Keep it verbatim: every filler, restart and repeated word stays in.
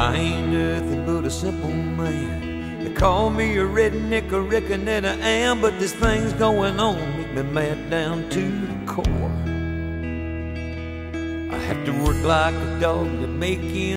I ain't nothing but a simple man. They call me a redneck, I reckon that I am, but this thing's going on, make me mad down to the core. I have to work like a dog to make ends